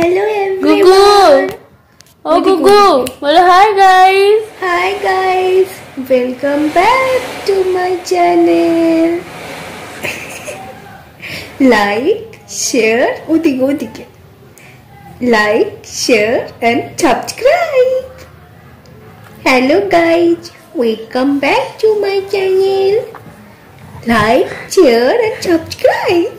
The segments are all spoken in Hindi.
Hello everyone. Gugu. Oh Gugu. Well, hi guys. Hi guys. Welcome back to my channel. Like, share. Udige. Like, share and subscribe. Hello guys. Welcome back to my channel. Like, share and subscribe.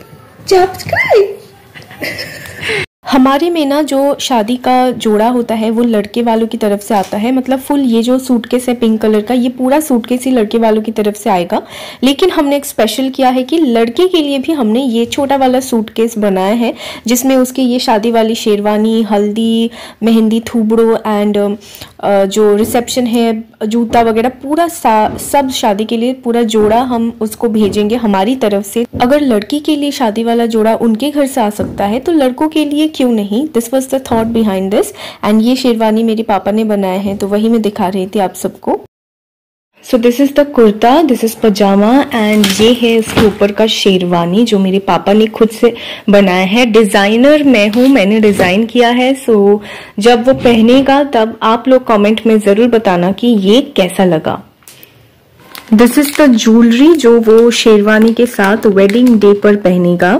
हमारे में ना जो शादी का जोड़ा होता है वो लड़के वालों की तरफ से आता है। मतलब फुल ये जो सूटकेस है पिंक कलर का, ये पूरा सूटकेस ही लड़के वालों की तरफ से आएगा। लेकिन हमने एक स्पेशल किया है कि लड़के के लिए भी हमने ये छोटा वाला सूटकेस बनाया है, जिसमें उसकी ये शादी वाली शेरवानी, हल्दी, मेहंदी, थूबड़ो एंड जो रिसेप्शन है, जूता वगैरह पूरा सब शादी के लिए पूरा जोड़ा हम उसको भेजेंगे हमारी तरफ से। अगर लड़की के लिए शादी वाला जोड़ा उनके घर से आ सकता है तो लड़कों के लिए क्यों नहीं। This was the thought behind this. And ये शेरवानी मेरे पापा ने बनाए हैं तो वही मैं दिखा रही थी आप सबको। So this is the kurta, this is pyjama and ये है इसके ऊपर का शेरवानी जो मेरे पापा ने खुद से बनाया है। डिजाइनर मैं हूँ, मैंने डिजाइन किया है। सो जब वो पहनेगा तब आप लोग कमेंट में जरूर बताना कि ये कैसा लगा। दिस इज द ज्वेलरी जो वो शेरवानी के साथ वेडिंग डे पर पहनेगा।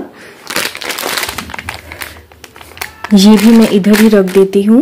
ये भी मैं इधर ही रख देती हूँ।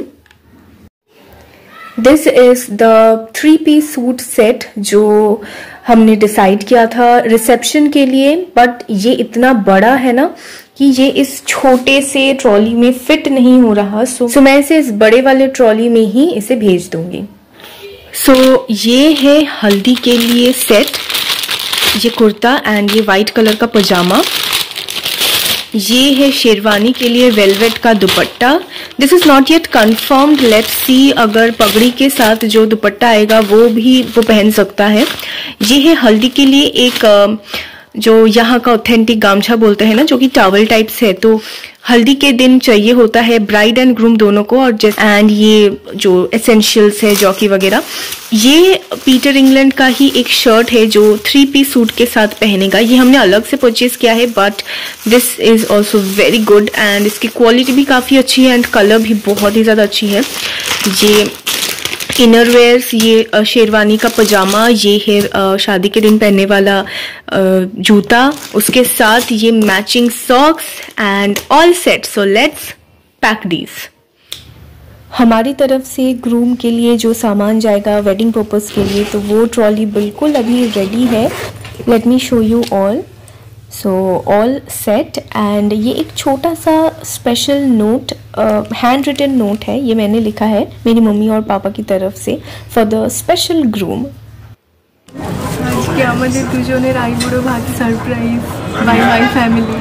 This is the 3-piece suit set जो हमने डिसाइड किया था रिसेप्शन के लिए, बट ये इतना बड़ा है ना कि ये इस छोटे से ट्रॉली में फिट नहीं हो रहा। सो मैं इसे इस बड़े वाले ट्रॉली में ही इसे भेज दूंगी। सो ये है हल्दी के लिए सेट, ये कुर्ता एंड ये वाइट कलर का पजामा। ये है शेरवानी के लिए वेलवेट का dupatta. This is not yet confirmed, let's see अगर पगड़ी के साथ जो दुपट्टा आएगा वो पहन सकता है। ये है हल्दी के लिए एक जो यहाँ का ऑथेंटिक गामछा बोलते हैं ना, जो कि टॉवल टाइप से है। तो हल्दी के दिन चाहिए होता है ब्राइड एंड ग्रूम दोनों को। और एंड ये जो एसेंशियल्स है जॉकी वगैरह, ये पीटर इंग्लैंड का ही एक शर्ट है जो 3-piece सूट के साथ पहनेगा। ये हमने अलग से परचेज किया है but this is also very good and इसकी क्वालिटी भी काफी अच्छी है एंड कलर भी बहुत ही ज्यादा अच्छी है। ये इनर वेयर्स, ये शेरवानी का पजामा, ये है शादी के दिन पहनने वाला जूता, उसके साथ ये matching socks and all set. So let's pack these. हमारी तरफ से ग्रूम के लिए जो सामान जाएगा वेडिंग पर्पस के लिए, तो वो ट्रॉली बिल्कुल अभी रेडी है। Let me show you all. So all set and ये एक छोटा सा special note, hand written note है, ये मैंने लिखा है मेरी मम्मी और पापा की तरफ से फॉर द स्पेशल ग्रूम। आज क्या म्हणजे तुझे राई बुडो भात surprise by my family.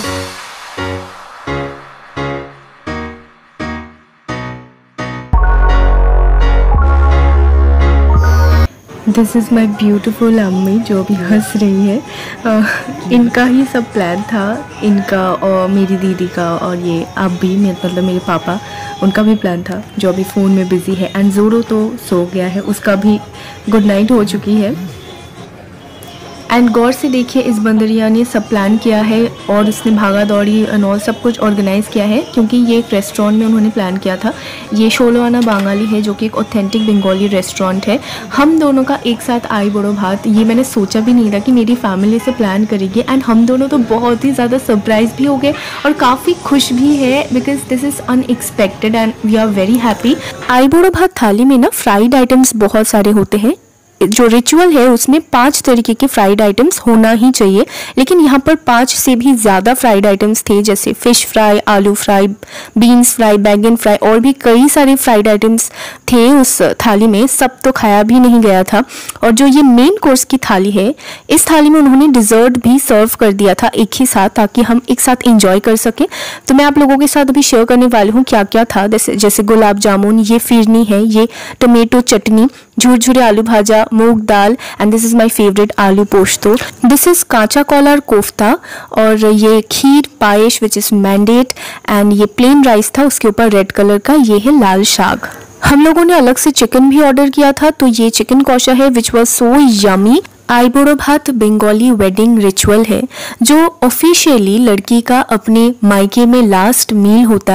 This is my beautiful अम्मी जो अभी हंस रही है। इनका ही सब प्लान था, इनका और मेरी दीदी का, और ये आप भी मतलब मेरे पापा, उनका भी प्लान था जो अभी फ़ोन में बिज़ी है। एंड ज़ोरो तो सो गया है, उसका भी गुड नाइट हो चुकी है। एंड गौर से देखिए इस बंदरिया ने सब प्लान किया है और उसने भागा दौड़ी एंड ऑल सब कुछ ऑर्गेनाइज़ किया है, क्योंकि ये एक रेस्टोरेंट में उन्होंने प्लान किया था। ये शोलोआना बांगाली है जो कि एक ऑथेंटिक बंगाली रेस्टोरेंट है। हम दोनों का एक साथ आई बड़ो भात, ये मैंने सोचा भी नहीं था कि मेरी फैमिली से प्लान करेगी। एंड हम दोनों तो बहुत ही ज़्यादा सरप्राइज भी हो गए और काफ़ी खुश भी है because this is unexpected and we are very happy. आई बड़ो भात थाली में ना फ्राइड आइटम्स बहुत सारे होते हैं। जो रिचुअल है उसमें 5 तरीके के फ्राइड आइटम्स होना ही चाहिए, लेकिन यहाँ पर 5 से भी ज़्यादा फ्राइड आइटम्स थे, जैसे फ़िश फ्राई, आलू फ्राई, बीन्स फ्राई, बैगन फ्राई और भी कई सारे फ्राइड आइटम्स थे उस थाली में। सब तो खाया भी नहीं गया था। और जो ये मेन कोर्स की थाली है, इस थाली में उन्होंने डिज़र्ट भी सर्व कर दिया था एक ही साथ, ताकि हम एक साथ इंजॉय कर सकें। तो मैं आप लोगों के साथ अभी शेयर करने वाली हूँ क्या क्या था। जैसे गुलाब जामुन, ये फिरनी है, ये टमेटो चटनी, झुरझुरे आलू भाजा, मूंग दाल and this is my favourite आलू पोस्तो। दिस इज कांचा कॉलर कोफ्ता और ये खीर पायस विच इज मैंडेट एंड ये प्लेन राइस था, उसके ऊपर रेड कलर का ये है लाल शाक। हम लोगों ने अलग से चिकन भी ऑर्डर किया था, तो ये चिकन कौशा है विच वॉज सो यमी। आई बुड़ो भात बंगाली वेडिंग रिचुअल है जो ऑफिशियली लड़की का अपने मायके में लास्ट मील होता है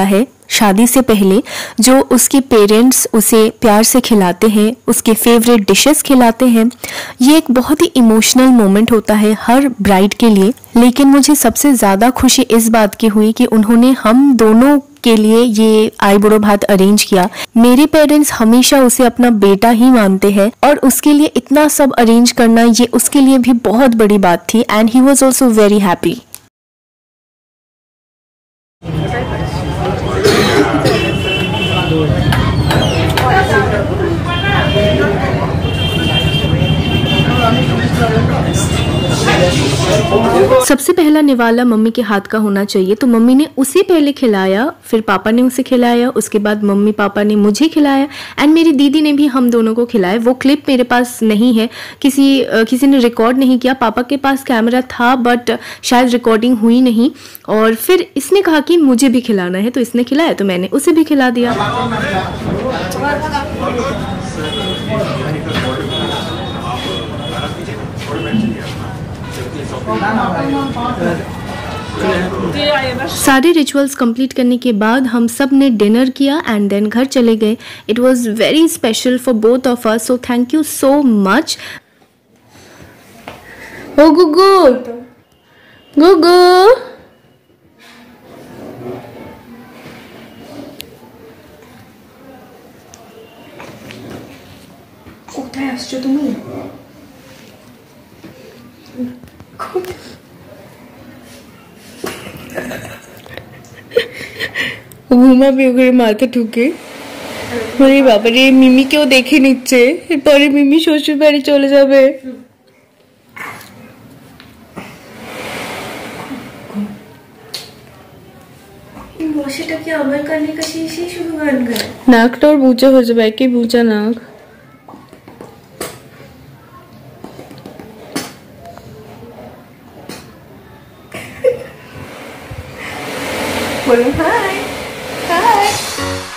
शादी से पहले जो उसके पेरेंट्स उसे प्यार से खिलाते हैं, उसके फेवरेट डिशेस खिलाते हैं, ये एक बहुत ही इमोशनल मोमेंट होता है हर ब्राइड के लिए। लेकिन मुझे सबसे ज़्यादा खुशी इस बात की हुई कि उन्होंने हम दोनों के लिए ये आईबुढ़ो भात अरेंज किया। मेरे पेरेंट्स हमेशा उसे अपना बेटा ही मानते हैं और उसके लिए इतना सब अरेंज करना ये उसके लिए भी बहुत बड़ी बात थी and he was also very happy. सबसे पहला निवाला मम्मी के हाथ का होना चाहिए, तो मम्मी ने उसे पहले खिलाया, फिर पापा ने उसे खिलाया, उसके बाद मम्मी पापा ने मुझे खिलाया एंड मेरी दीदी ने भी हम दोनों को खिलाया। वो क्लिप मेरे पास नहीं है, किसी ने रिकॉर्ड नहीं किया। पापा के पास कैमरा था बट शायद रिकॉर्डिंग हुई नहीं, और फिर इसने कहा कि मुझे भी खिलाना है, तो इसने खिलाया तो मैंने उसे भी खिला दिया। सारे रिचुअल्स कंप्लीट करने के बाद हम सब ने डिनर किया एंड देन घर चले गए। It was very special for both of us, so thank you so much. ओ गुगु गुगु, কোথায় আসছো তুমি? ঘুমাবে ওখানে মাথা ঠুকে। মানে বাবারে, মিমিকেও দেখে নিচ্ছে, এরপরে মিমি শ্বশুর বাড়ি চলে যাবে। মশাটা কি আমার কানে কাছে এসে শুধু গান গায়? নাকটা ওর বুঝা হয়ে যাবে, একই বুঝা নাক। Well, hi.